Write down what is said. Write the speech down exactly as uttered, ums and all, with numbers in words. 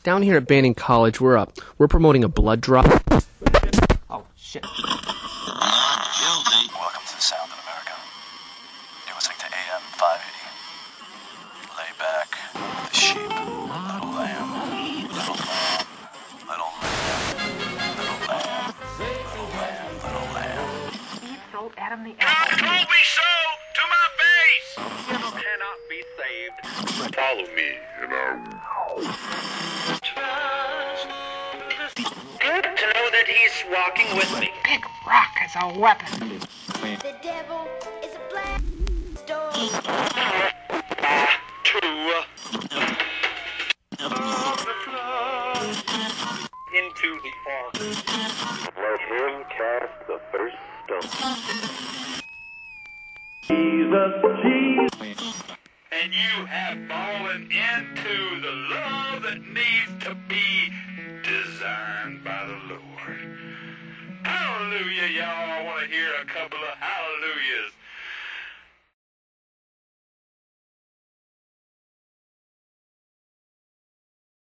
down here at Banning College, we're up. We're promoting a blood drop. Oh shit! Guilty. Welcome to the Sound in America. You're listening to A M five eighty. Lay back with the sheep, little lamb, little lamb, little lamb, little lamb, little lamb, little lamb. Steve sold Adam the apple. Don't be so to my face! You cannot be saved. Follow me and I will. Good to know that he's walking with me. Big rock is a weapon. The devil is a black stone. Ah, true. Of the flood into the ark. Let him cast the first stone. Jesus, Jesus. And you have fallen into the love that needs to be designed by the Lord. Hallelujah, y'all. I want to hear a couple of hallelujahs.